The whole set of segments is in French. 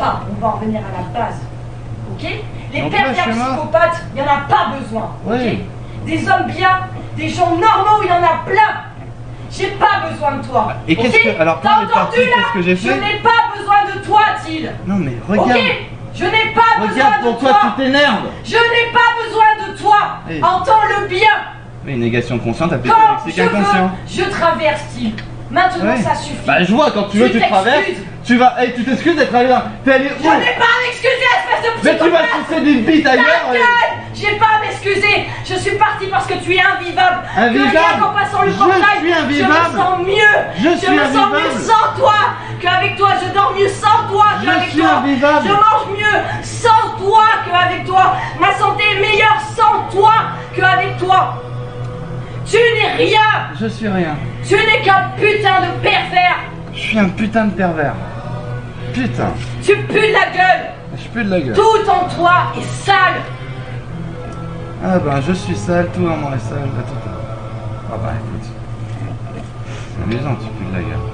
Enfin, on va en revenir à la base. Ok? Les Donc pervers là, je suis mort. psychopathes, il n'y en a pas besoin. Oui. Ok? Des hommes bien, des gens normaux, il y en a plein. J'ai pas besoin de toi. Et qu'est-ce ok? que. Alors, quand T'as on est parti, entendu là? qu'est-ce que j'ai Je fait? n'ai pas besoin de toi, Thiel. Non, mais regarde. Ok? Je n'ai pas besoin Regarde de pourquoi toi. tu t'énerves. Je n'ai pas besoin de toi. Oui. Entends-le bien. Mais une négation consciente, t'as fait ça Quand avec je c'est inconscient. veux, je traverse, Thiel. Maintenant, Ouais. ça suffit. Bah, je vois, quand tu veux, tu traverses. Tu vas. Hey, tu t'excuses d'être allé là. T'es allé où? Je n'ai pas à m'excuser, espèce de Mais tu vas psychopathe. sucer d'une bite Ta ailleurs. gueule. J'ai pas à m'excuser. Je suis partie parce que tu es invivable. Invivable. Que rien qu'en passant le Je portail, suis invivable. je me sens mieux. Je suis me sens invivable. mieux sans toi. Qu'avec toi, je dors mieux sans toi. Je Qu'avec suis toi, invivable. je mange mieux sans toi qu'avec toi. Ma santé est meilleure sans toi qu'avec toi. Tu n'es rien. Je suis rien. Tu n'es qu'un putain de pervers. Je suis un putain de pervers. Putain. Tu pues de la gueule. Je pue de la gueule. Tout en toi est sale. Ah ben, je suis sale, tout en moi est sale. Attends. Ah bah écoute. C'est amusant, tu pues de la gueule.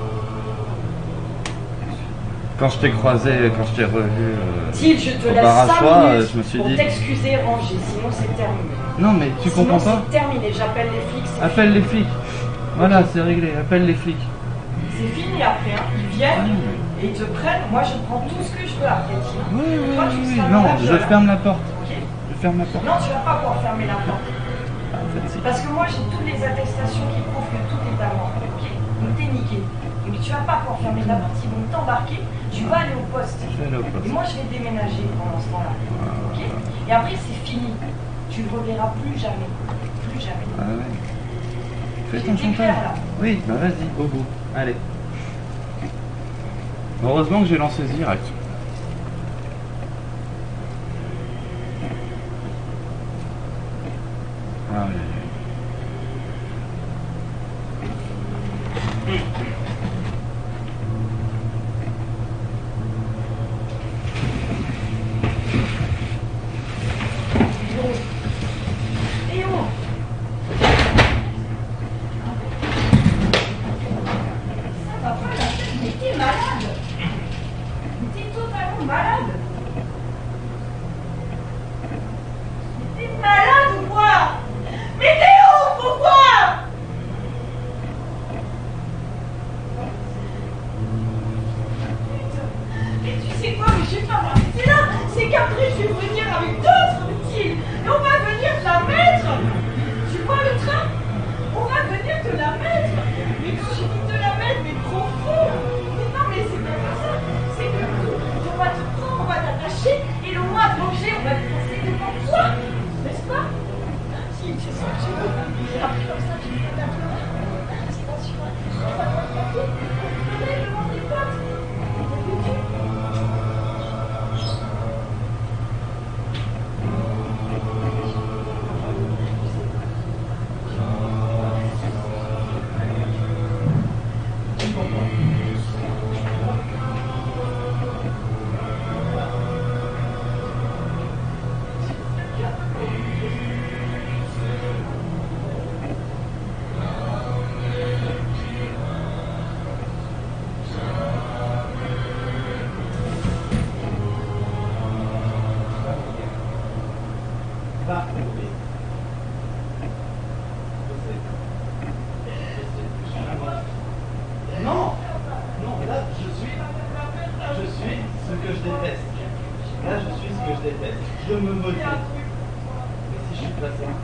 Quand je t'ai croisé, quand je t'ai revu Thiel, je te au laisse bar à 5 choix, minutes je me suis pour dit... t'excuser et ranger, sinon c'est terminé. Non mais tu Sinon comprends pas? c'est terminé, j'appelle les flics, c'est Appelle les flics. Voilà, c'est réglé, appelle les flics. C'est fini après, hein. Ils viennent et ils te prennent, moi je prends tout ce que je veux après, Thiel. Oui, Toi, tu seras non, dans la je viole, ferme la porte. Ok? Je ferme la porte. Non, tu vas pas pouvoir fermer la porte. Ah, en fait, si. Parce que moi j'ai toutes les attestations qui prouvent que tout est à moi, ok? Donc t'es niqué. Donc tu vas pas pouvoir fermer la porte, ils vont t'embarquer, tu vas aller au poste. Je vais aller au poste. Et moi je vais déménager pendant ce temps-là, ok? Et après c'est fini. Tu ne reverras plus jamais. Plus jamais. Ah ouais. Fais J'ai ton été chantage. claire, là. Oui, bah vas-y, au bout. Allez. Heureusement que j'ai lancé ce direct. Ah oui. Et oh! Ça va pas la tête, mais t'es malade! Mais t'es totalement malade! Mais t'es malade ou quoi? Mais t'es ouf ou quoi? Putain. Mais tu sais quoi, mais je vais pas m'arrêter là! C'est qu'après je vais venir avec d'autres Thiel! Et on va venir te la mettre! Tu vois le train? On va venir te la mettre! Mais quand je dis te la mettre, mais profond! Mais non, mais c'est pas comme ça! C'est que on va te prendre, on va t'attacher, et le mois de manger, on va te passer devant toi! N'est-ce pas? Si, c'est ça que tu veux! Et après, comme ça, tu fais ta fleur. C'est pas sûr. On va te papier. Venez devant tes potes! Non, non, là je suis ce que je déteste. Là je suis ce que je déteste. Je me maudis. Mais si je suis pas ça.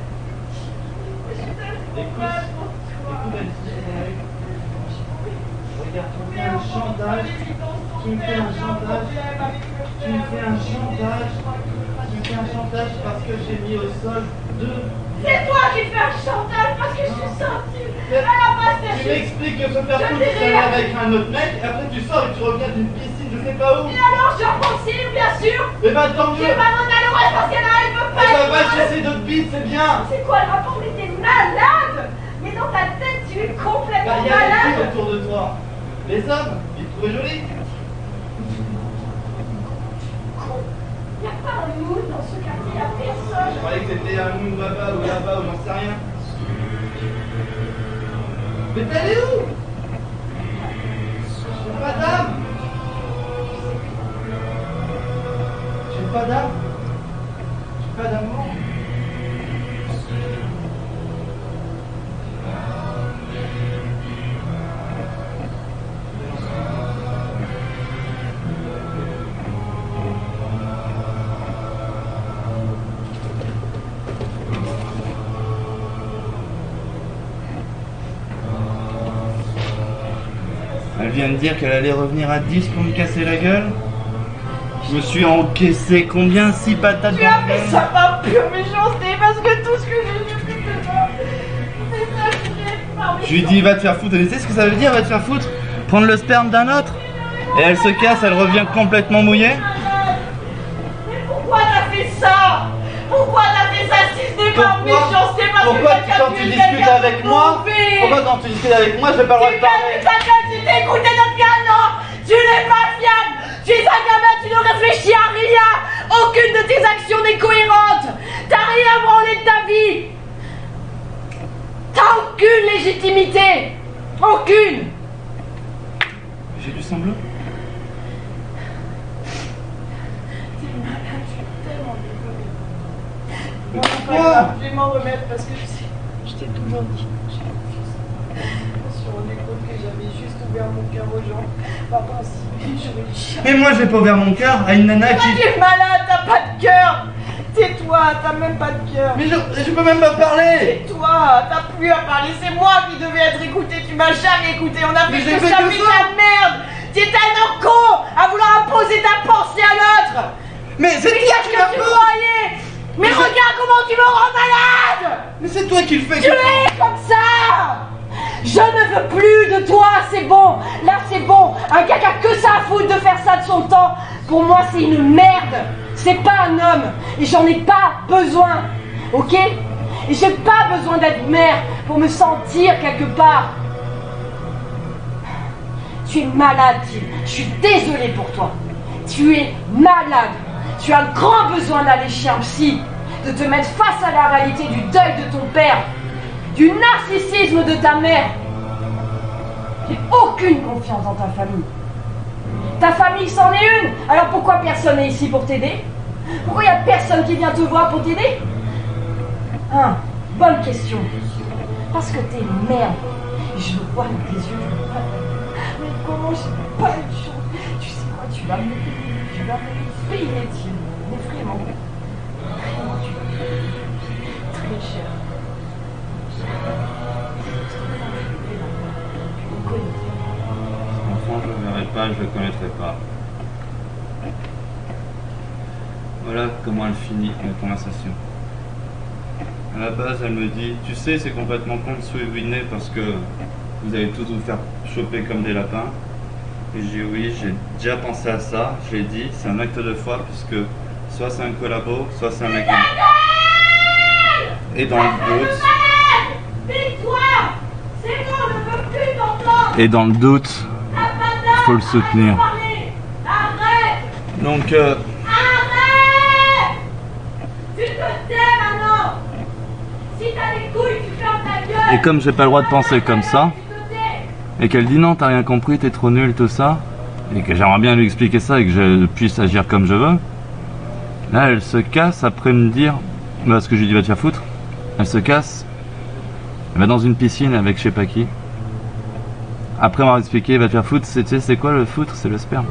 Écoute, Alice, regarde, tu me fais un chantage. Tu me fais un chantage. Tu me fais un chantage. Tu me fais un chantage parce que j'ai mis au sol deux. C'est toi qui fais un chantage parce que je suis sortie à la base Tu de m'expliques que ce personne tu serais avec un autre mec, et après tu sors et tu reviens d'une piscine, je sais pas où. Et alors je reconsigne bien sûr. Et bah tant mieux. J'ai pas mon malheureuse parce qu'elle elle veut pas. Et bah être va heureuse. chasser d'autres bites, c'est bien. C'est quoi le rapport? Mais t'es malade. Mais dans ta tête tu es Bah complètement il y a les filles malade. autour de toi. Les hommes, ils te trouvent jolie. Il n'y a pas un mood dans ce quartier, il n'y a personne. Je croyais que c'était un moon là-bas ou là-bas ou j'en sais rien. Mais t'es allé où? Madame. pas d'âme? J'ai pas d'amour? Elle vient de dire qu'elle allait revenir à 10 pour me casser la gueule. Je me suis encaissé combien? 6 patates Tu as fait ça par pure méchanceté parce que tout ce que j'ai fait de toi, c'est ça que j'ai fait par méchanceté. Je lui dis va te faire foutre. Elle sait ce que ça veut dire va te faire foutre? Prendre le sperme d'un autre. Et elle se casse, elle revient complètement mouillée. Mais pourquoi t'as fait ça? Pourquoi t'as fait ça si ce n'est pas méchanceté? Parce Pourquoi que quand tu discutes avec moi, pourquoi quand tu discutes avec moi, je n'ai pas le droit de parler? Tu t'es écouté notre gamin. Tu n'es pas fiable. Tu es un gamin, tu ne réfléchis à rien. Aucune de tes actions n'est cohérente. T'as rien branlé de ta vie. T'as aucune légitimité. Aucune. J'ai du sanglant. T'es malade, je suis tellement désolée. Mais Bon, c'est pas pourquoi? grave, je vais m'en remettre parce que je t'ai toujours dit. Je me suis rendu compte que j'avais juste ouvert mon cœur aux gens. Par principe, j'aurais dû chercher. Mais moi j'ai pas ouvert mon cœur à une nana qui... Tu es malade, t'as pas de cœur. Tais-toi, t'as même pas de cœur. Mais je peux même pas parler. Tais-toi, t'as plus à parler. C'est moi qui devais être écouté. Tu m'as jamais écouté. On a Mais fait j'ai que fait ça, que fait ça. de la merde. T'es un con à vouloir imposer ta pensée à l'autre. Mais c'est Mais toi qu'est-ce qui que l'as tu fait. croyais? Mais regarde comment tu me rends malade. Mais c'est toi qui le fais. Tu es comme ça. Je ne veux plus de toi, c'est bon. Là, c'est bon. Un gars qui a que ça à foutre de faire ça de son temps, pour moi, c'est une merde. C'est pas un homme. Et j'en ai pas besoin. Ok? Et j'ai pas besoin d'être mère pour me sentir quelque part. Tu es malade, Tim. Je suis désolée pour toi. Tu es malade. Tu as grand besoin d'aller chez un psy, de te mettre face à la réalité du deuil de ton père, du narcissisme de ta mère. J'ai aucune confiance dans ta famille. Ta famille, c'en est une. Alors pourquoi personne n'est ici pour t'aider? Pourquoi il n'y a personne qui vient te voir pour t'aider? Hein, bonne question. Parce que t'es une merde. Et je le vois dans tes yeux. Mais comment j'ai pas eu de chance? Tu sais quoi, tu vas me payer, Tim. Mais vraiment. Vraiment, tu vas me payer très cher. Cet enfant, je ne le verrai pas, je ne le connaîtrai pas. Voilà comment elle finit la conversation. À la base, elle me dit, tu sais, c'est complètement con de souvenir parce que vous allez tous vous faire choper comme des lapins. Et j'ai dit oui, j'ai déjà pensé à ça. Je l'ai dit, c'est un acte de foi puisque soit c'est un collabo, soit c'est un mec. Et dans le doute. Et dans le doute, faut le soutenir. Donc Arrête! Tu te tais maintenant! Si t'as des couilles, tu fermes ta gueule! et comme j'ai pas le droit de penser comme ça, Tu te tais! et qu'elle dit non, t'as rien compris, t'es trop nul, tout ça, et que j'aimerais bien lui expliquer ça et que je puisse agir comme je veux, là elle se casse après me dire, parce que je lui dis va te faire foutre, elle se casse, elle va dans une piscine avec je sais pas qui, après m'avoir expliqué va te faire foutre, tu sais c'est quoi le foutre, c'est le sperme.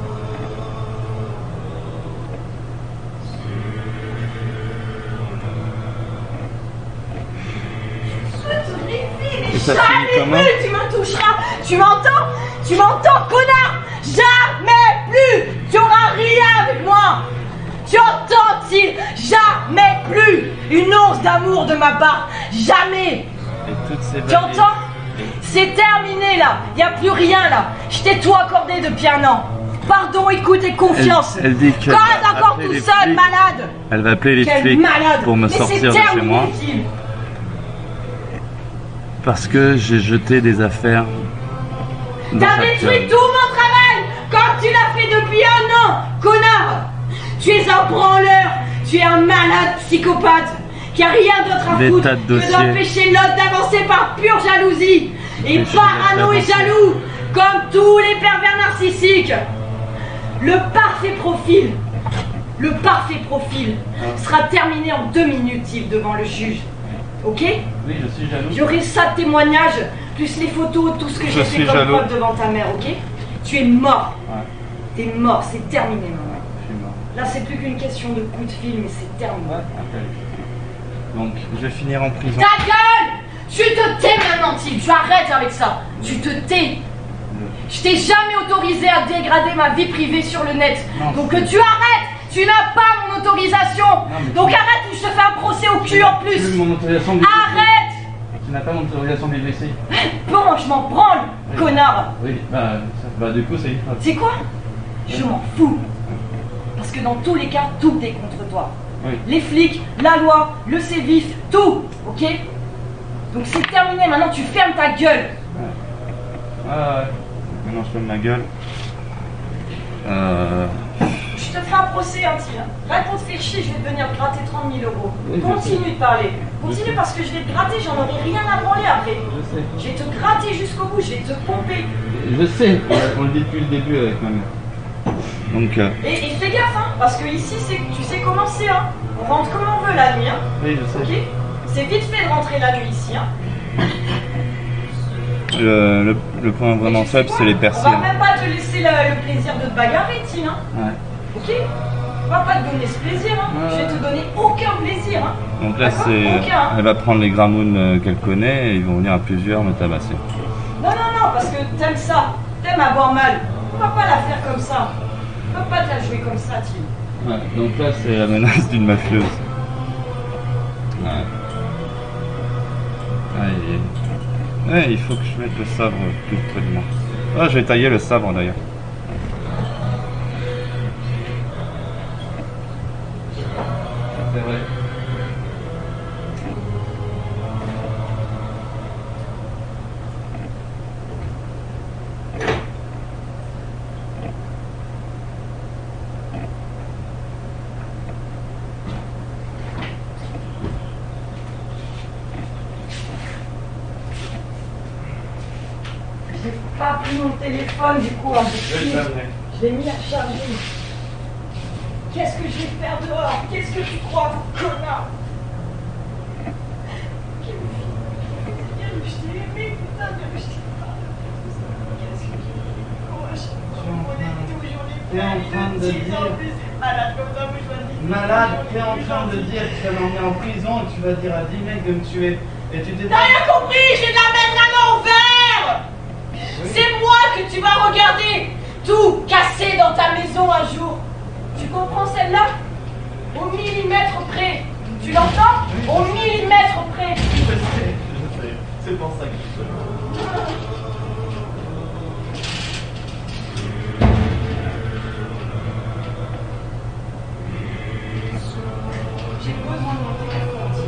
Et ça finit comment? Jamais plus tu me toucheras! Tu m'entends? Tu m'entends, connard? Jamais plus! Tu auras rien avec moi! Tu entends-il? Jamais plus! Une once d'amour de ma part! Jamais! Et toutes ces Tu entends? C'est terminé là! Y a plus rien là! Je t'ai tout accordé depuis un an! Pardon, écoute et confiance! Elle dit qu'elle Quand va encore appeler tout les seul, flics. malade! Elle va appeler les Quel flics malade! pour me Mais sortir c'est de chez terminé, moi Tim. parce que j'ai jeté des affaires dans T'as sa détruit gueule. tout mon travail comme tu l'as fait depuis un an, connard! Tu es un branleur, tu es un malade psychopathe qui a rien d'autre à Des foutre tas de que dossiers. d'empêcher l'autre d'avancer par pure jalousie. Et Mais je parano vais et pas avancer. jaloux, comme tous les pervers narcissiques. Le parfait profil Le parfait profil sera terminé en 2 minutes, Yves, devant le juge. Ok? Oui, je suis jaloux. J'aurai ça de témoignage, plus les photos, tout ce que j'ai fait comme preuve devant ta mère, ok? Tu es mort. Ouais. T'es mort, c'est terminé, maman. Je suis mort. Là, c'est plus qu'une question de coup de fil, mais c'est terminé. Ouais, ok. Donc, je vais finir en prison. Ta gueule! Tu te tais maintenant, Yves. Tu arrêtes avec ça. Tu te tais. Je t'ai jamais autorisé à dégrader ma vie privée sur le net. Non, donc tu arrêtes. Tu n'as pas mon autorisation. Donc arrête ou je te fais un procès au cul en plus. Mon autorisation de vivre Arrête. ici. Tu n'as pas mon autorisation de vivre ici. Bon, je m'en branle, Oui. connard. Oui, bah du coup, c'est une phrase. C'est quoi? Je m'en fous. Parce que dans tous les cas, tout est contre toi. Oui. Les flics, la loi, le sévif, tout. Ok? Donc c'est terminé. Maintenant, tu fermes ta gueule. Ouais. Maintenant, je ferme ma gueule. Je te ferai un procès, hein, Tia. Arrête de te faire chier, je vais te venir te gratter 30 000 euros. Oui, je Continue de parler. Je Continue sais. parce que je vais te gratter, j'en aurai rien à branler après. Je sais. Je vais te gratter jusqu'au bout, je vais te pomper. Je sais, on le dit depuis le début avec ma mère. Donc, Et fais gaffe, hein, parce que ici, tu sais comment c'est, hein. On rentre comme on veut la nuit, hein. oui, je sais. Ok? C'est vite fait de rentrer la nuit ici, hein. Le point vraiment Et tu sais faible, quoi? c'est les On persiennes. va même pas te laisser le plaisir de te bagarrer, Tine, hein. Ouais. Ok? On va pas te donner ce plaisir, hein. Je vais te donner aucun plaisir, hein. Donc là, D'accord? c'est, Aucun. elle va prendre les gramounes qu'elle connaît et ils vont venir à plusieurs me tabasser. Non, parce que t'aimes ça. T'aimes avoir mal. On va pas la faire comme ça. On va pas te la jouer comme ça, Tine. Ouais, donc là, c'est la menace d'une mafieuse. Ouais. Ouais, il faut que je mette le sabre plus près de moi. Ah, je vais tailler le sabre d'ailleurs. C'est vrai. J'ai pas pris mon téléphone, du coup, hein. Je l'ai mis à charger. Qu'est-ce que je vais faire dehors? Qu'est-ce que tu crois, connard? Je t'ai aimé, putain, mais je t'ai pas. Qu'est-ce que T'es en train de dire... Malade comme ça, moi je dois dire. Malade, t'es en train de dire que tu vas l'emmener en prison et tu vas dire à 10 mecs de me tuer. Et tu t'es... T'as rien compris, je vais te la mettre à l'envers. C'est moi que tu vas regarder tout casser dans ta maison un jour. Tu comprends celle-là? Au millimètre près. Tu l'entends? Au millimètre près. Je sais. C'est pour ça que je te... J'ai besoin de mon téléphone.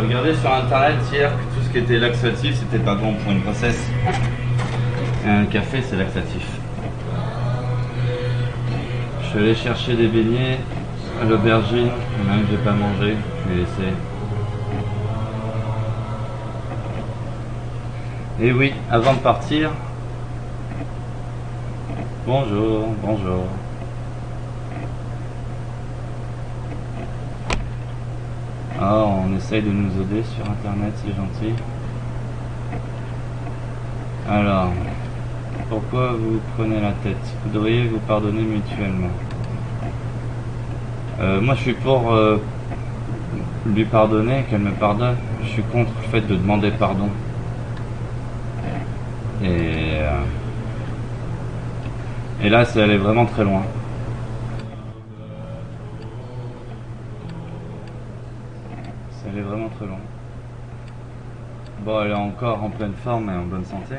regardé sur internet hier que tout ce qui était laxatif c'était pas bon pour une grossesse. Et un café c'est laxatif. Je suis allé chercher des beignets à l'aubergine, il y en a un que j'ai pas mangé, je vais laisser. Et oui, avant de partir, bonjour, bonjour. Ah, on essaye de nous aider sur internet, c'est gentil. Alors, pourquoi vous prenez la tête? Vous devriez vous pardonner mutuellement. Moi je suis pour lui pardonner, qu'elle me pardonne. Je suis contre le fait de demander pardon. Et là c'est allé vraiment très loin. C'est allé vraiment très loin. Bon, elle est encore en pleine forme et en bonne santé.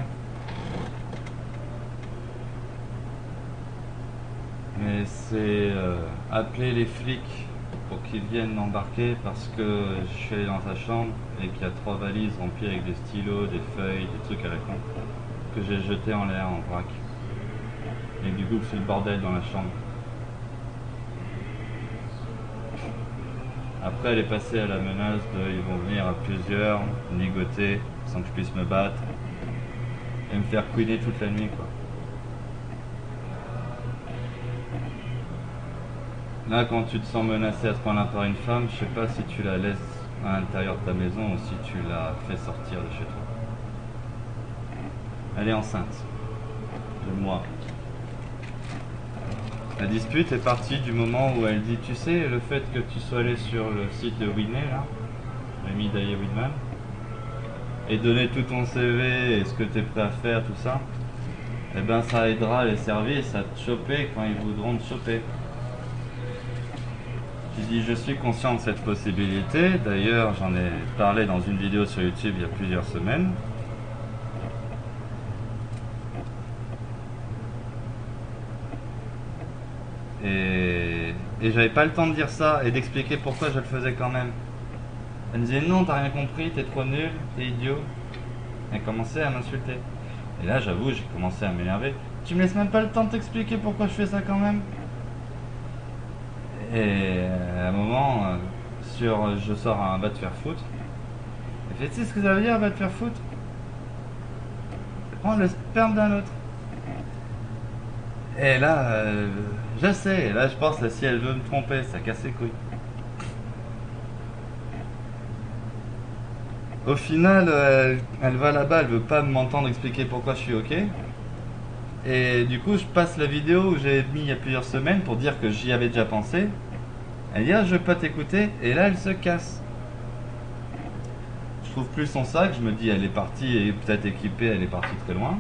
Mais c'est appeler les flics pour qu'ils viennent m'embarquer parce que je suis allé dans sa chambre et qu'il y a 3 valises remplies avec des stylos, des feuilles, des trucs à la con que j'ai jeté en l'air en vrac. Et du coup c'est le bordel dans la chambre. Après elle est passée à la menace de ils vont venir à plusieurs, ligoter sans que je puisse me battre et me faire couiner toute la nuit quoi. Là, quand tu te sens menacé à ce point-là par une femme, je sais pas si tu la laisses à l'intérieur de ta maison ou si tu la fais sortir de chez toi. Elle est enceinte de moi. La dispute est partie du moment où elle dit, tu sais, le fait que tu sois allé sur le site de Whitney, là, Amy Dyer Whitman, et donner tout ton CV et ce que tu es prêt à faire, tout ça, eh ben ça aidera les services à te choper quand ils voudront te choper. Je dis, je suis conscient de cette possibilité, d'ailleurs j'en ai parlé dans une vidéo sur YouTube il y a plusieurs semaines. Et j'avais pas le temps de dire ça et d'expliquer pourquoi je le faisais quand même. Elle me disait non, t'as rien compris, t'es trop nul, t'es idiot. Elle commençait à m'insulter. Et là j'avoue, j'ai commencé à m'énerver. Tu me laisses même pas le temps de t'expliquer pourquoi je fais ça quand même. Et à un moment, je sors un va te faire foutre. Elle fait, tu sais ce que ça veut dire va te faire foutre? Prendre le sperme d'un autre. Et là, je sais, et là je pense que si elle veut me tromper, ça casse les couilles. Au final, elle va là-bas, elle veut pas m'entendre expliquer pourquoi je suis ok. Et du coup, je passe la vidéo où j'ai mis il y a plusieurs semaines pour dire que j'y avais déjà pensé. Elle dit, ah, je veux pas t'écouter, et là elle se casse. Je trouve plus son sac, je me dis, elle est partie, et peut-être équipée, elle est partie très loin.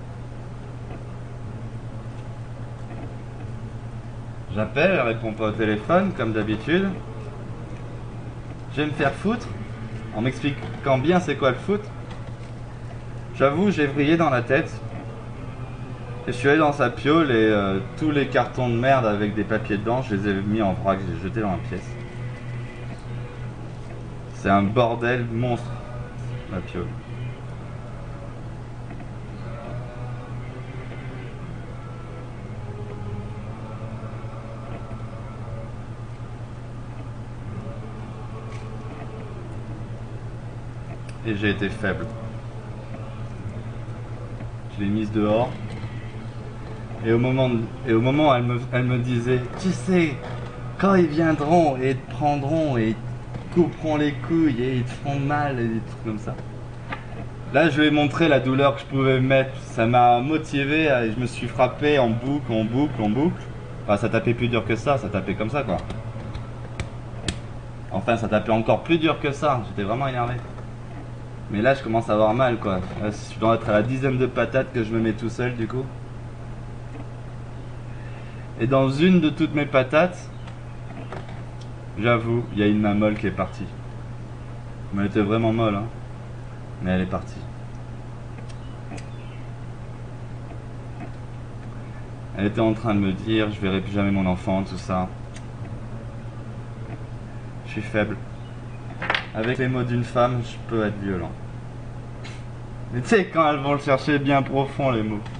J'appelle, elle répond pas au téléphone, comme d'habitude. Je vais me faire foutre, en m'expliquant bien c'est quoi le foot. J'avoue, j'ai vrillé dans la tête. Et je suis allé dans sa piole et tous les cartons de merde avec des papiers dedans, je les ai mis en vrac, j'ai jeté dans la pièce. C'est un bordel monstre, la piole. Et j'ai été faible. Je l'ai mise dehors. Et au moment où elle me disait, tu sais, quand ils viendront et te prendront et te couperont les couilles et ils te feront mal et des trucs comme ça. Là, je lui ai montré la douleur que je pouvais mettre. Ça m'a motivé, je me suis frappé en boucle, en boucle, en boucle. Enfin, ça tapait plus dur que ça tapait comme ça, quoi. Enfin, ça tapait encore plus dur que ça, j'étais vraiment énervé. Mais là, je commence à avoir mal, quoi. Là, je dois être à la 10e de patate que je me mets tout seul, du coup. Et dans une de toutes mes patates, j'avoue, il y a une main molle qui est partie. Mais elle était vraiment molle, hein. Mais elle est partie. Elle était en train de me dire, je verrai plus jamais mon enfant, tout ça. Je suis faible. Avec les mots d'une femme, je peux être violent. Mais tu sais, quand elles vont le chercher bien profond, les mots.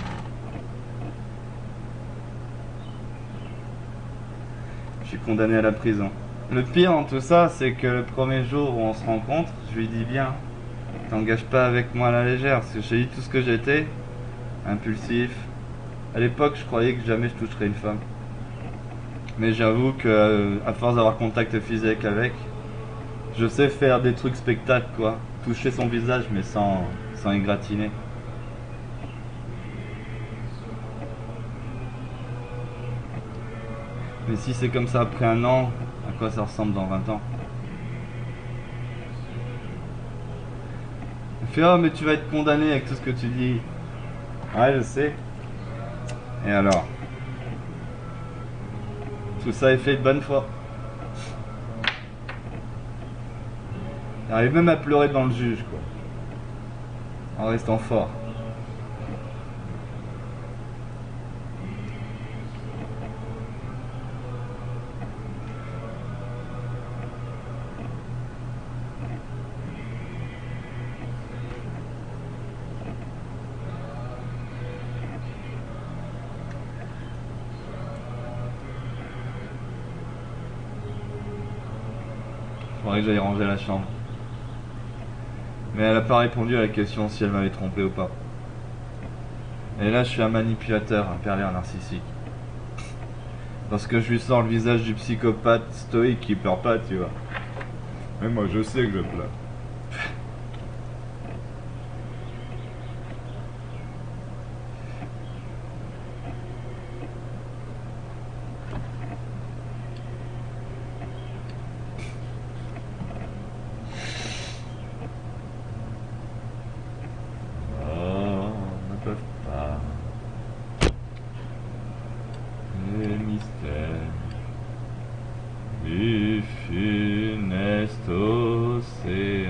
Je suis condamné à la prison. Le pire dans tout ça, c'est que le premier jour où on se rencontre, je lui dis bien, t'engages pas avec moi à la légère, parce que j'ai dit tout ce que j'étais, impulsif. À l'époque, je croyais que jamais je toucherais une femme. Mais j'avoue que, à force d'avoir contact physique avec, je sais faire des trucs spectacles, quoi. Toucher son visage, mais sans égratigner. Mais si c'est comme ça après un an, à quoi ça ressemble dans 20 ans? Elle fait, oh mais tu vas être condamné avec tout ce que tu dis. Ouais, je sais. Et alors? Tout ça est fait de bonne foi. J'arrive même à pleurer devant le juge, quoi. En restant fort. Faudrait que j'aille ranger la chambre. Mais elle n'a pas répondu à la question si elle m'avait trompé ou pas. Et là, je suis un manipulateur, un pervers narcissique. Parce que je lui sors le visage du psychopathe stoïque qui pleure pas, tu vois. Mais moi, je sais que je pleure. Oh, ne peuvent pas. Les mystères du funeste océan.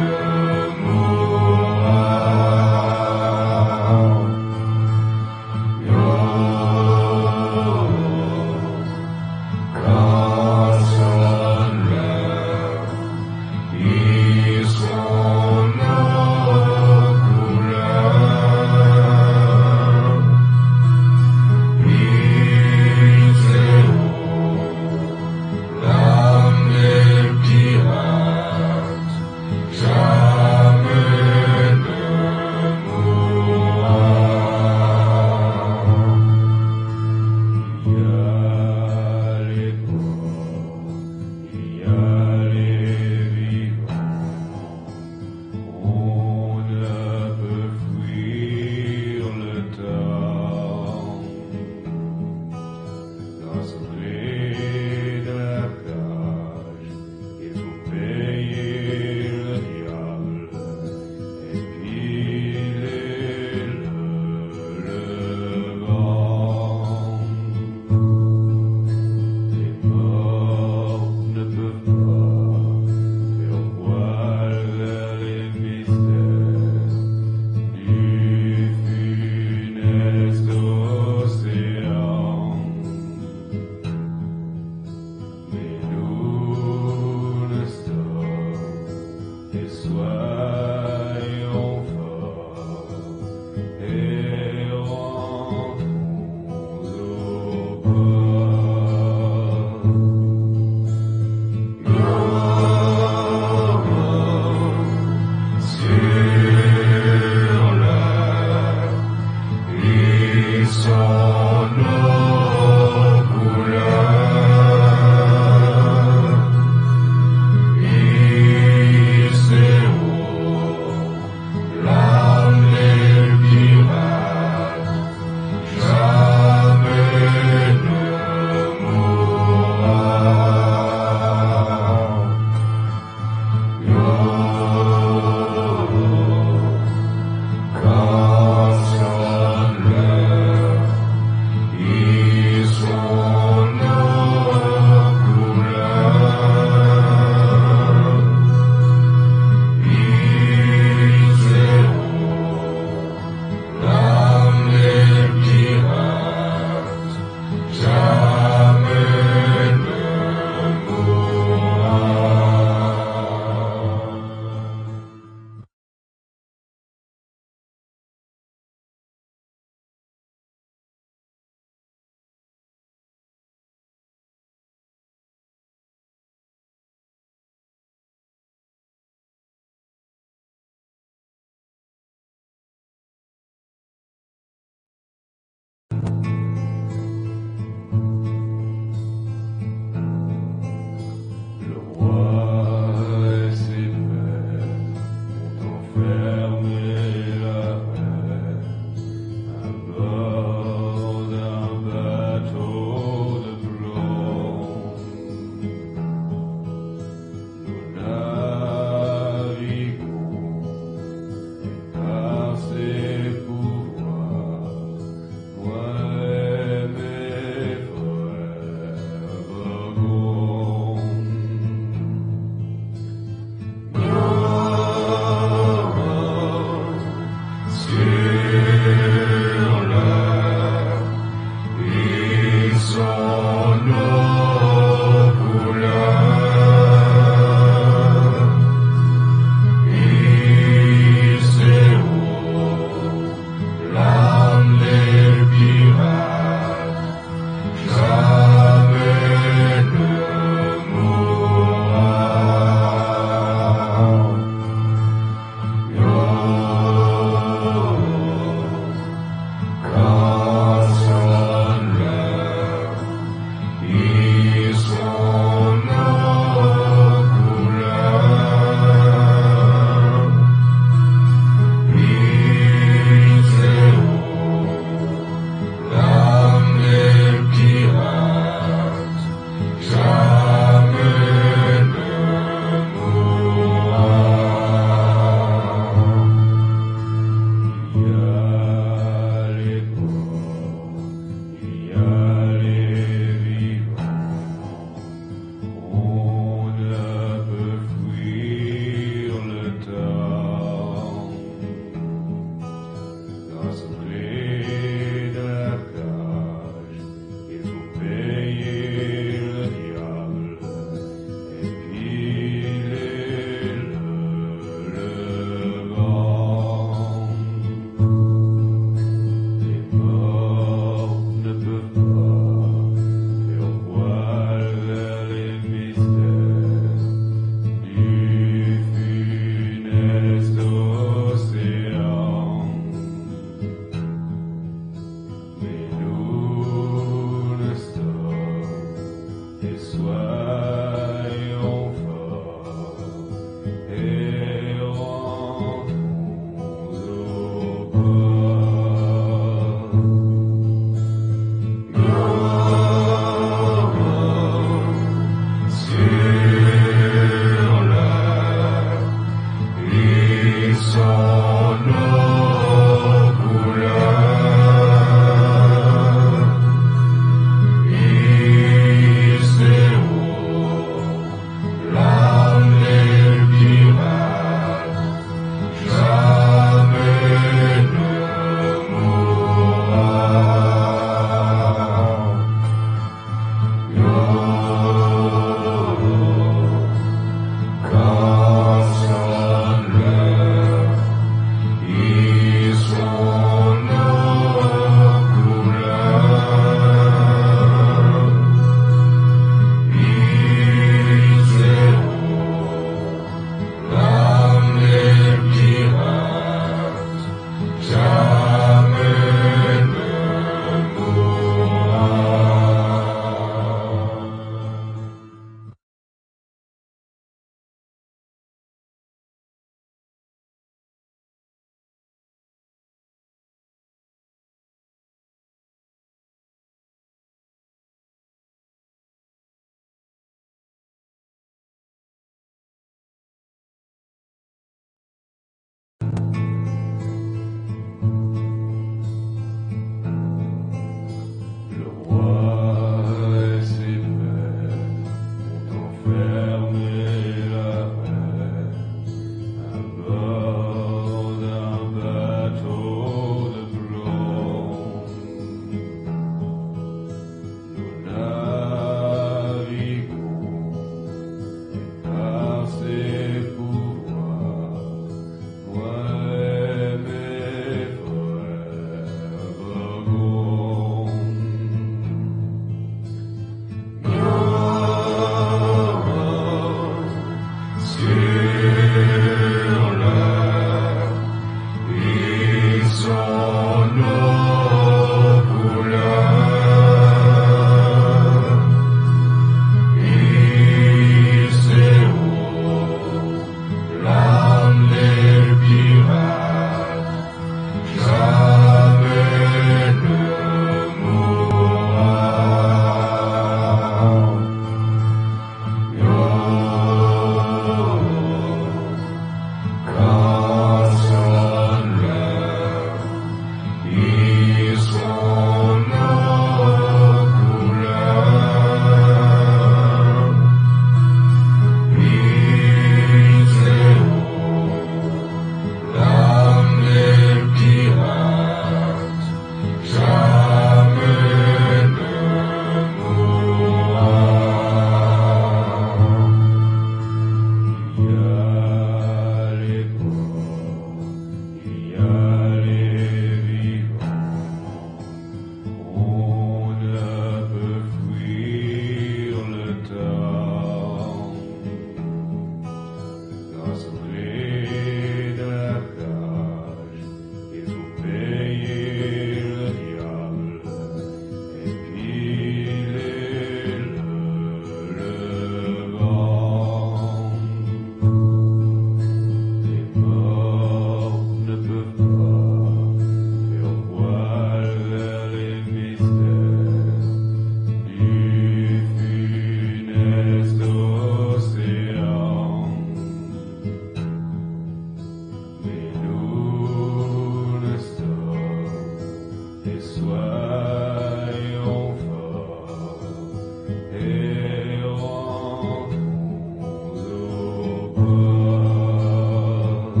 soyons forts et rentrons au port.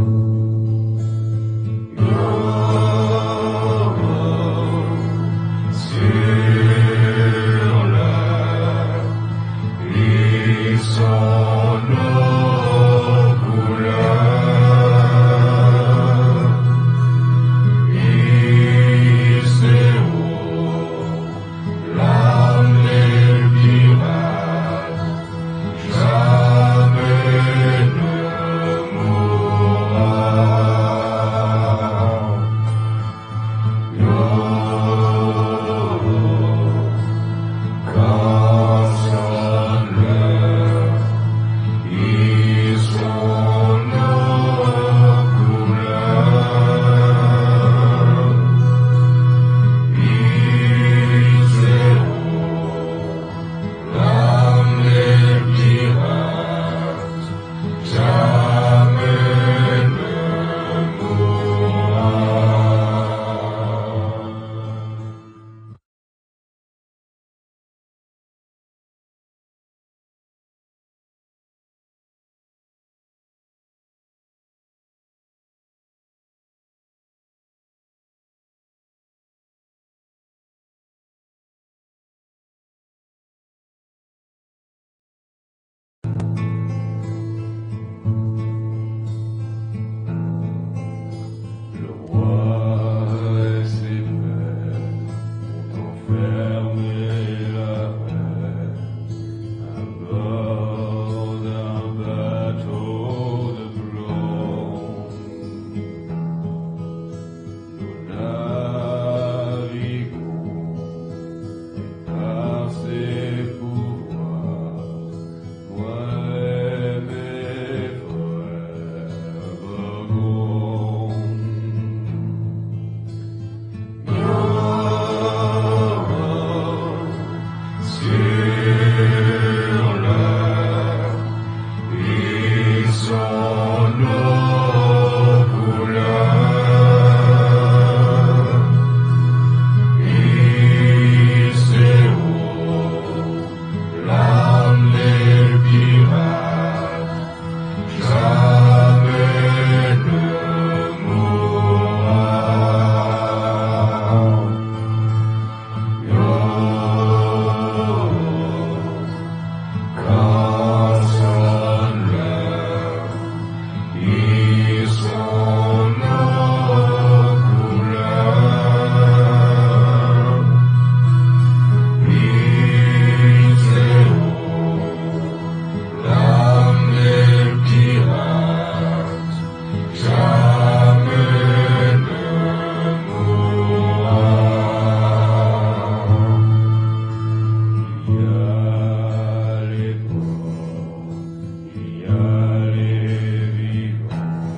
Sur la ils sont nos couleurs, ils seront l'âme des pirates, jamais ne mourra. Quand sonne l'heure, ils sont nos couleurs, ils seront l'âme des pirates, jamais ne mourra. Le roi et ses frères ont enfermé la reine à bord d'un bateau de plomb. Nous naviguons et par ses pouvoirs, moi et mes frères voguons. Sur la ils sont nos couleurs, ils seront l'âme des pirates, jamais ne mourra. Quand sonne l'heure, ils sont nos couleurs, ils seront l'âme des pirates, jamais ne mourra. Il y a les morts, il y a les vivants,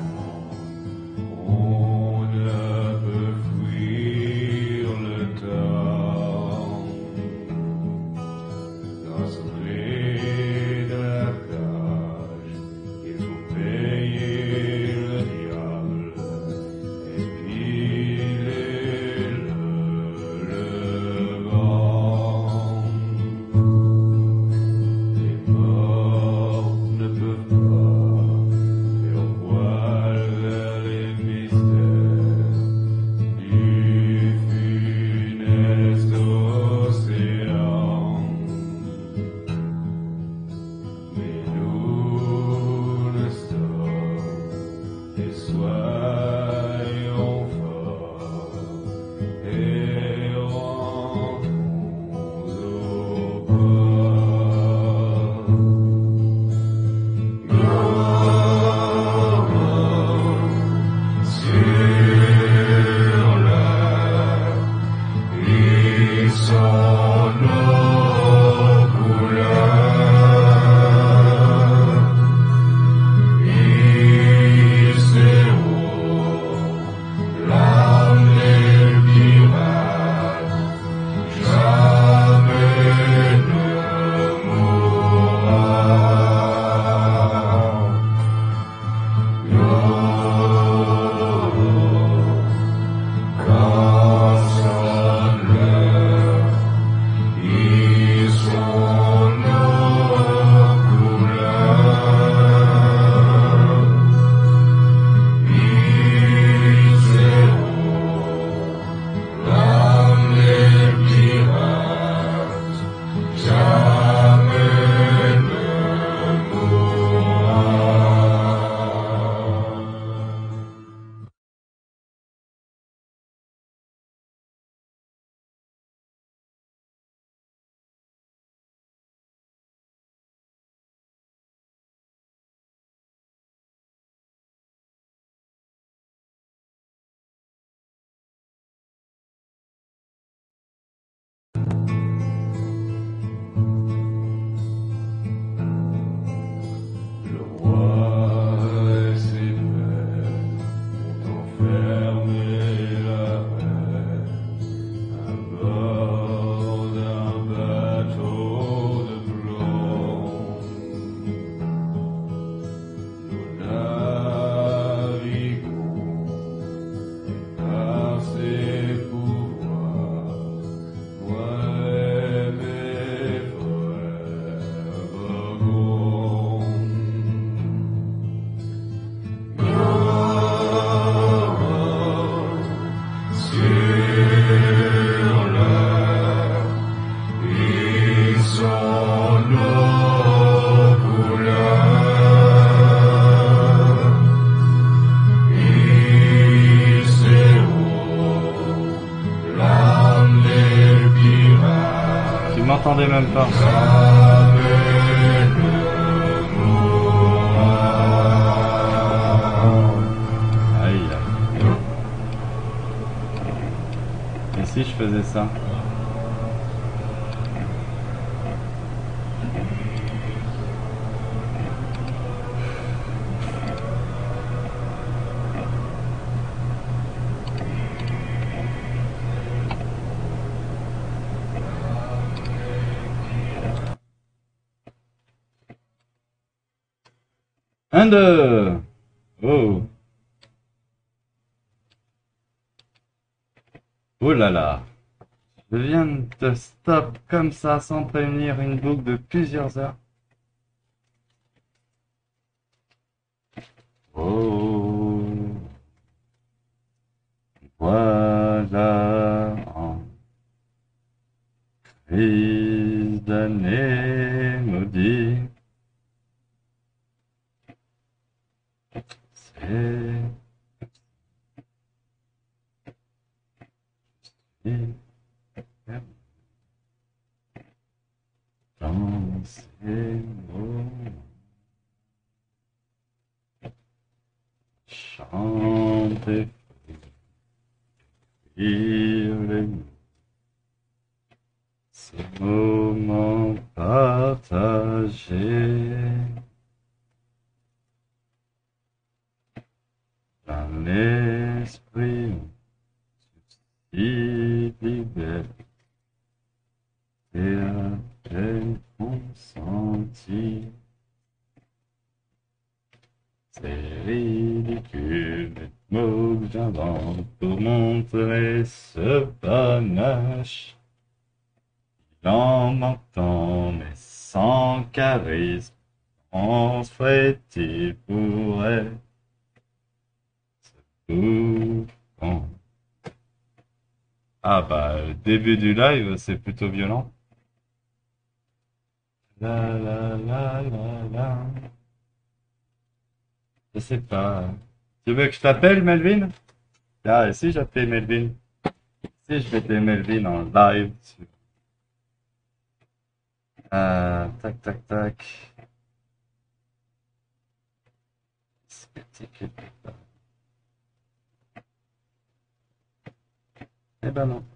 on ne peut fuir le temps. Dans ce blé de la cage, ils ont payé le diable et pilé le vent. Les morts ne peuvent pas faire voile vers les mystères du funeste océan. Mais nous le sommes et soyons forts et rentrons au port. Sur la ils sont nos couleurs, ils seront l'âme des pirates, jamais ne mourra. Quand sonne m'entendais même pas. Aïe, aïe. Et si je faisais ça? Un, deux. Oh. Oh là là. Je viens de stop comme ça sans prévenir une boucle de plusieurs heures. Oh. Voilà. En crise d'année maudit. C'est dans ces mots, chanter, écrire les mots, ces moments partagés dans l'esprit, si libère. Et à peine consenti. C'est ridicule les mots que j'invente pour montrer ce panache. Il en manque tant, mais sans charisme, on se ferait-il pour être ce bouffon. Ah bah, le début du live, c'est plutôt violent. La la la la la. Je sais pas. Tu veux que je t'appelle Melvin? Ah, et si j'appelais Melvin? Si je mettais Melvin en live sur... tac tac tac. Eh ben non.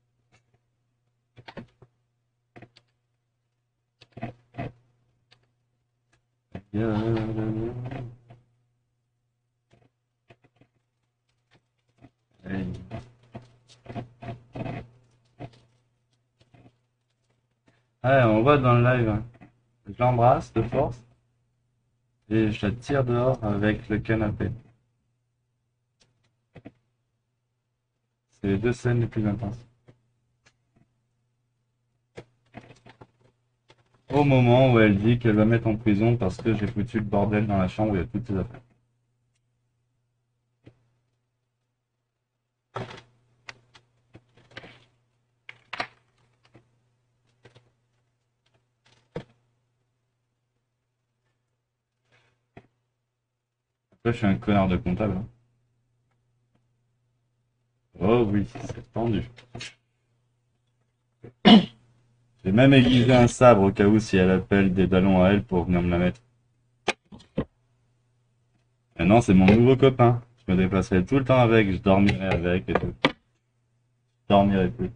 Ouais, on voit dans le live. Hein. Je l'embrasse de force et je la tire dehors avec le canapé. C'est les deux scènes les plus intenses. Au moment où elle dit qu'elle va mettre en prison parce que j'ai foutu le bordel dans la chambre où il y a toutes ses affaires. Après, je suis un connard de comptable. Hein. Oh oui, c'est tendu. J'ai même aiguisé un sabre au cas où si elle appelle des ballons à elle pour venir me la mettre. Maintenant, c'est mon nouveau copain. Je me déplacerai tout le temps avec, je dormirai avec et tout. Je dormirai plus.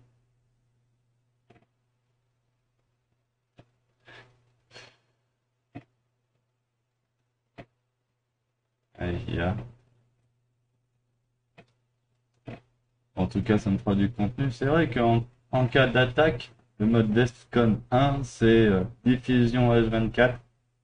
Aïe, en tout cas, ça me fera du contenu. C'est vrai qu'en cas d'attaque, le mode Defcon 1, c'est diffusion H24.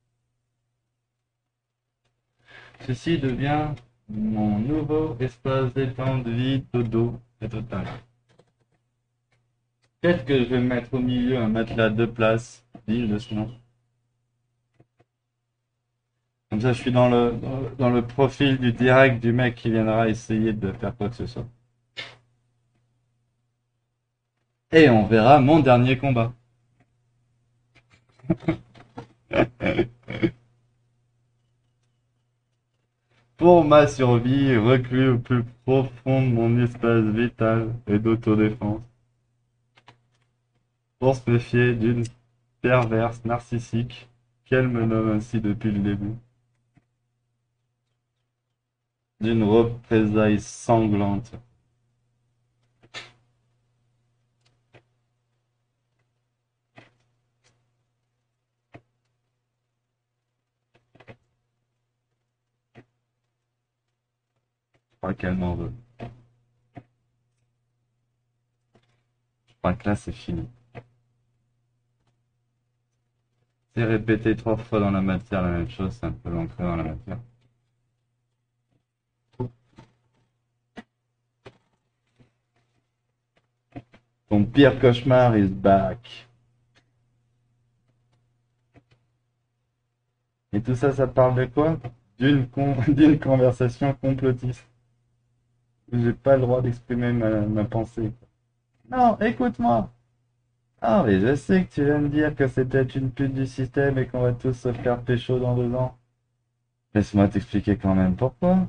Ceci devient mon nouveau espace détente, vie, dodo et total. Peut-être que je vais mettre au milieu un matelas de place, digne de ce nom. Comme ça, je suis dans le profil du direct du mec qui viendra essayer de faire quoi que ce soit. Et on verra mon dernier combat. Pour ma survie, reclus au plus profond de mon espace vital et d'autodéfense. pour se méfier d'une perverse narcissique qu'elle me nomme ainsi depuis le début. D'une représaille sanglante. Je crois qu'elle m'en veut. Je crois que là c'est fini. C'est répéter 3 fois dans la matière la même chose, c'est un peu ancré dans la matière. Ton pire cauchemar is back. Et tout ça, ça parle de quoi? D'une conversation complotiste. J'ai pas le droit d'exprimer ma pensée. Non, écoute-moi. Ah, mais je sais que tu viens me dire que c'était une pute du système et qu'on va tous se faire pécho dans 2 ans. Laisse-moi t'expliquer quand même pourquoi.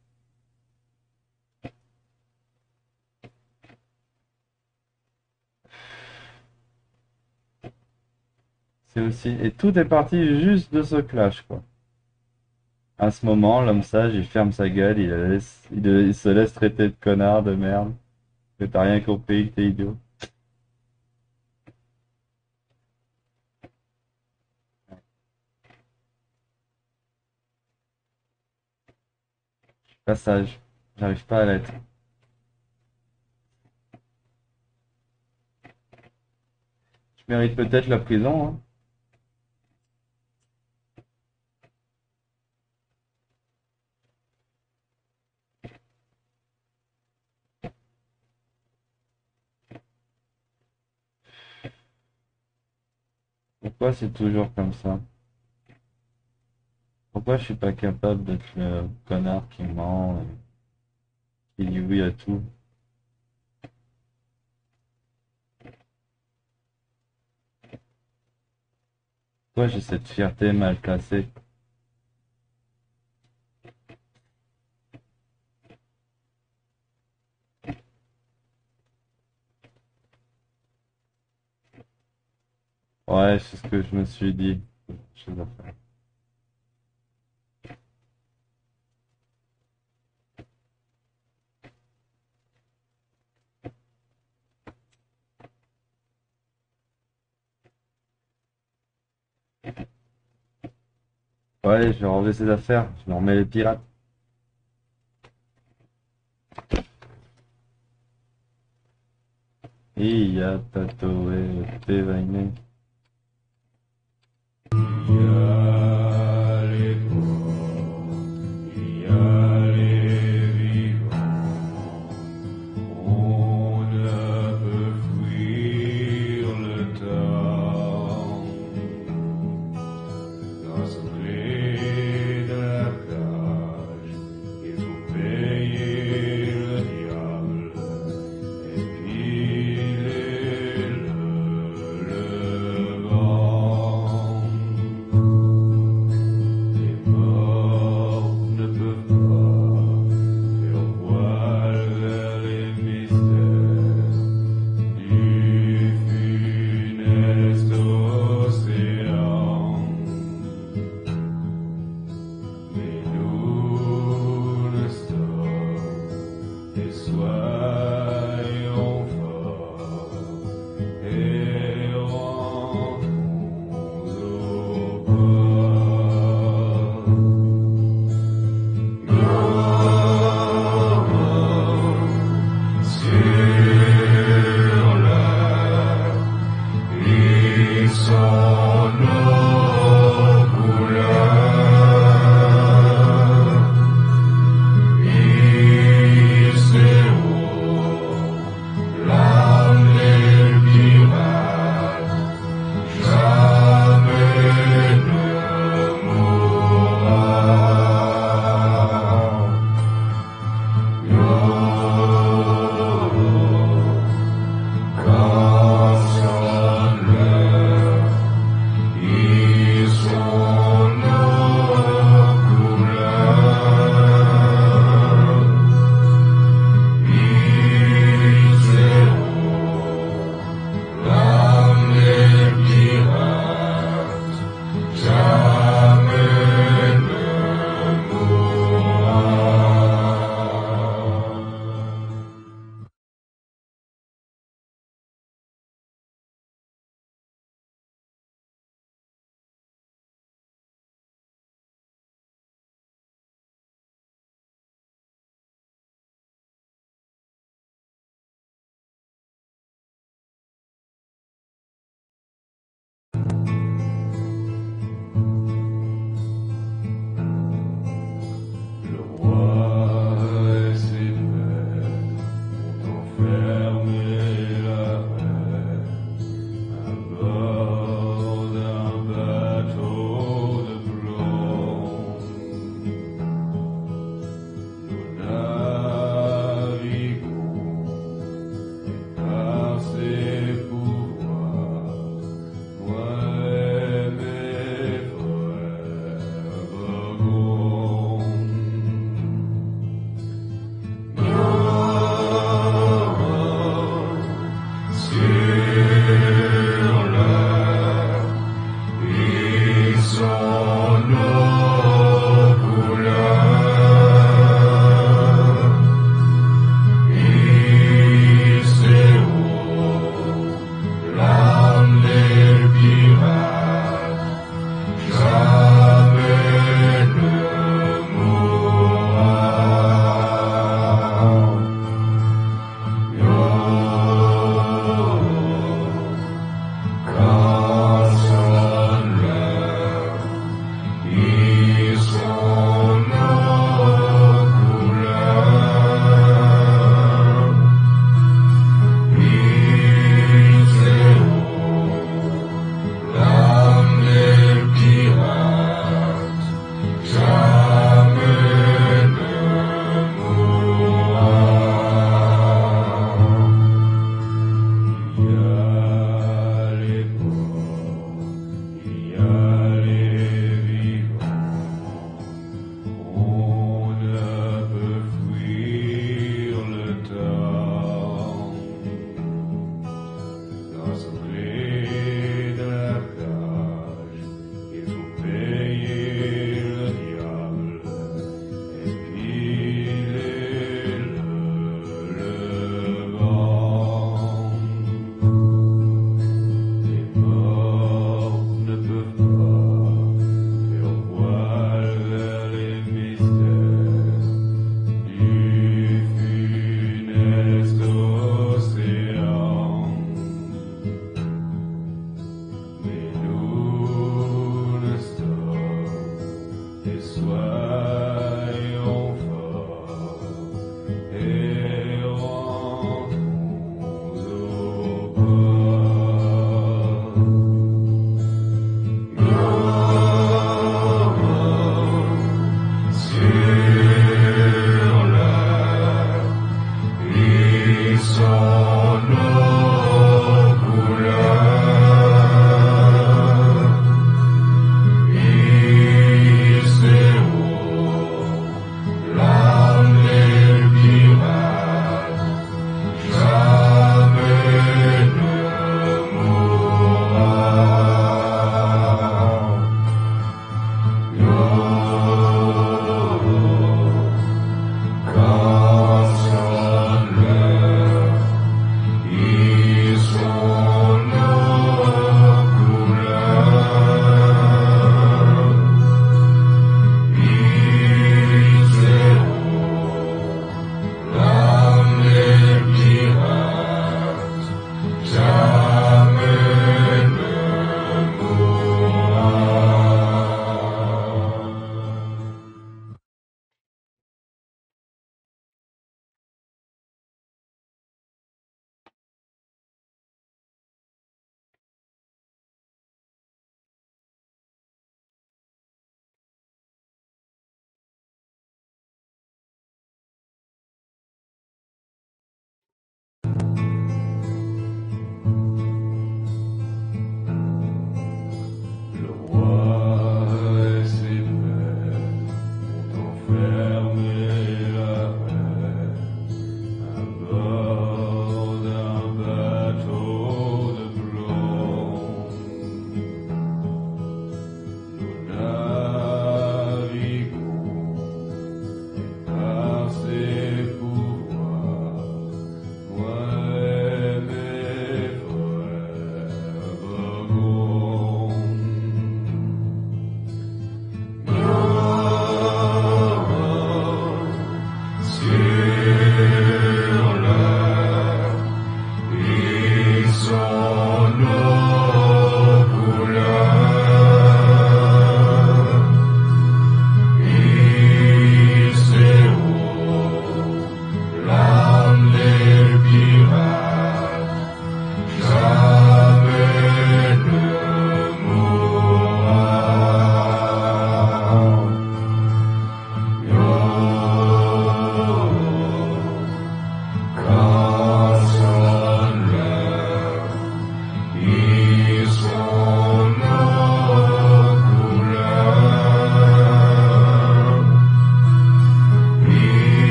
C'est aussi... Et tout est parti juste de ce clash, quoi. À ce moment, l'homme sage, il ferme sa gueule, il se laisse traiter de connard, de merde, que t'as rien compris, que t'es idiot. Pas sage, j'arrive pas à l'être. Je mérite peut-être la prison, hein. Pourquoi c'est toujours comme ça? Pourquoi je suis pas capable d'être le connard qui ment et qui dit oui à tout? Pourquoi j'ai cette fierté mal placée? Ouais, c'est ce que je me suis dit. Chose à faire. Ouais, je vais enlever ces affaires, je me remets les pirates. Iya tatoué, dévainé. Il y a les morts, il y a les vivants. On ne peut fuir le temps. Dans ce blé de la cage, il faut payer le diable et piler le vent.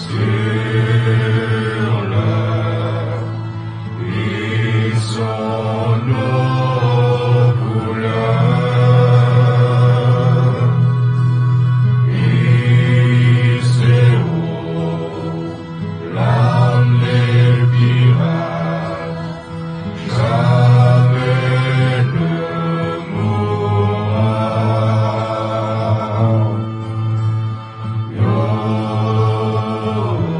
Yo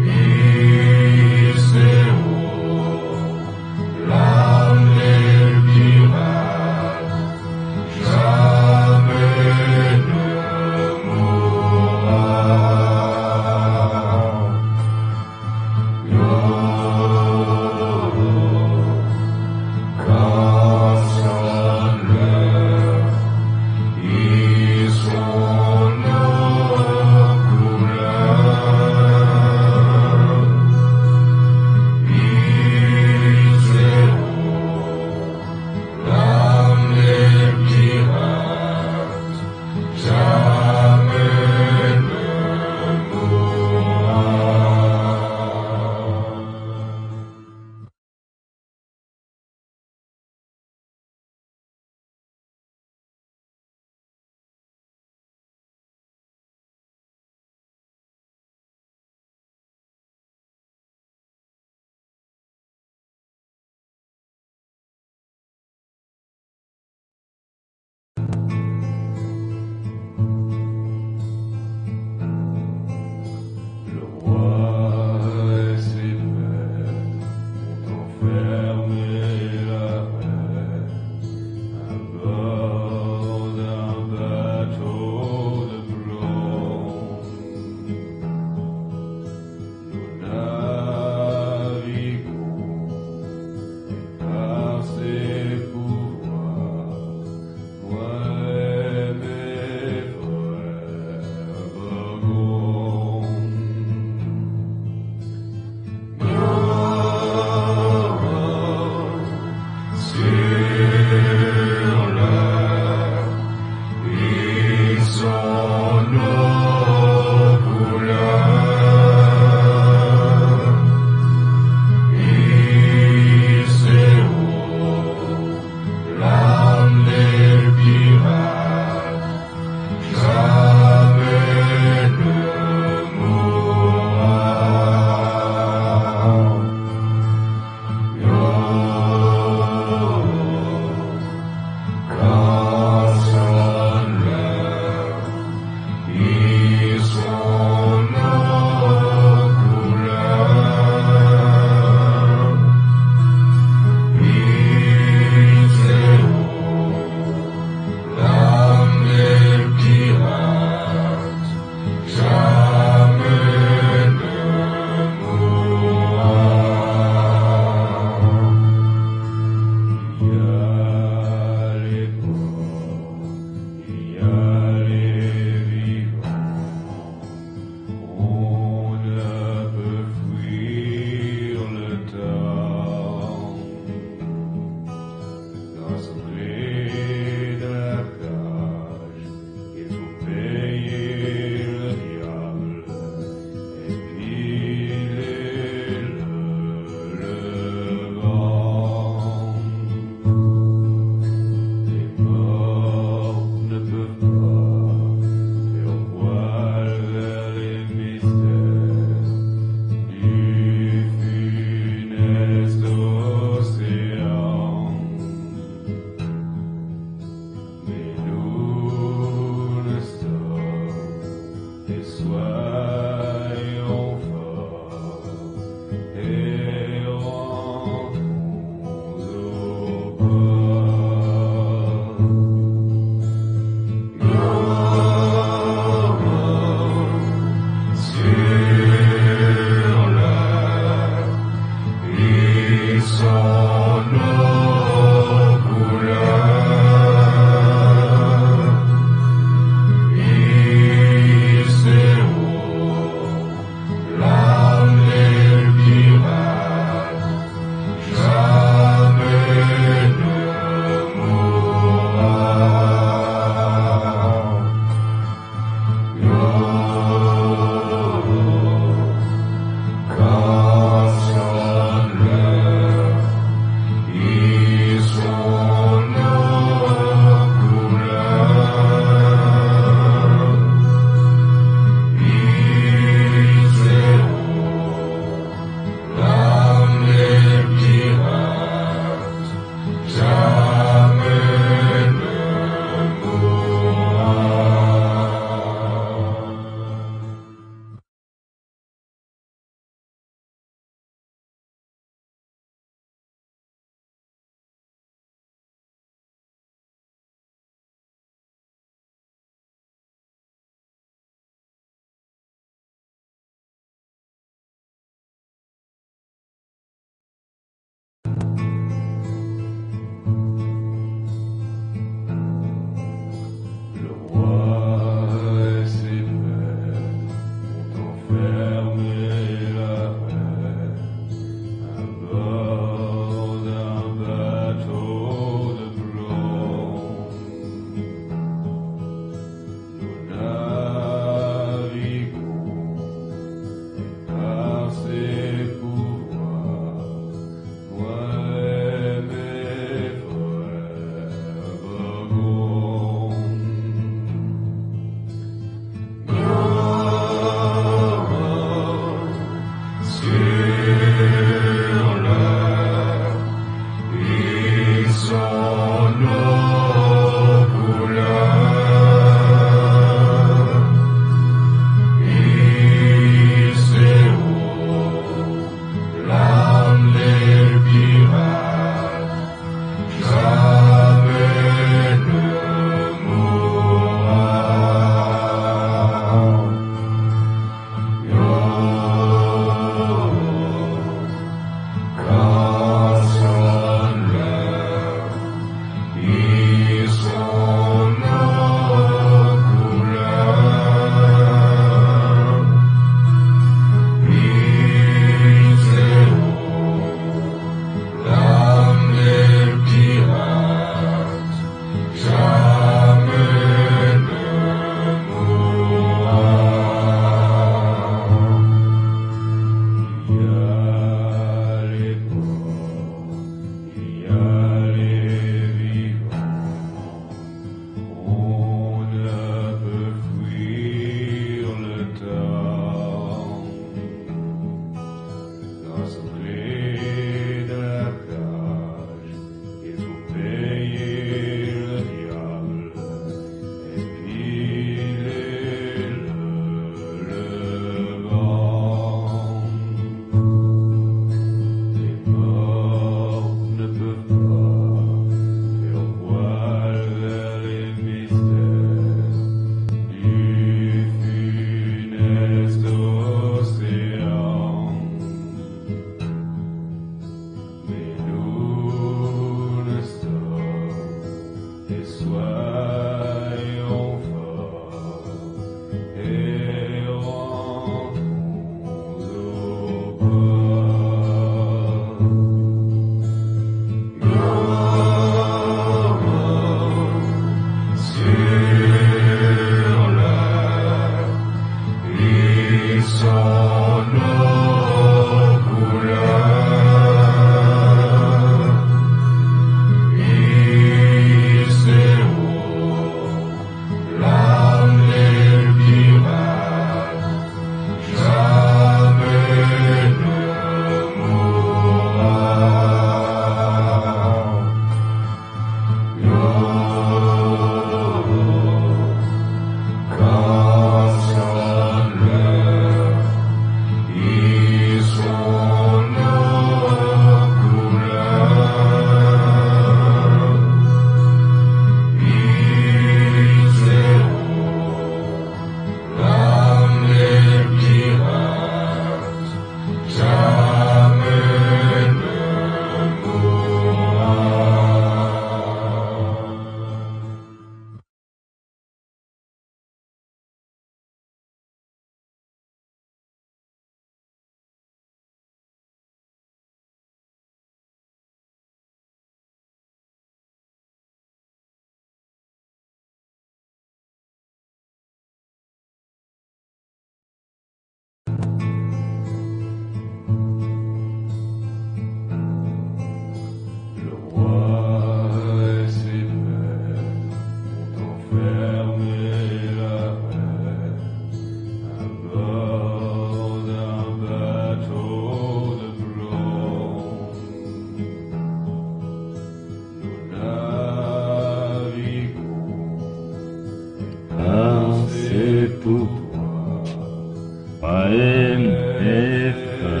chef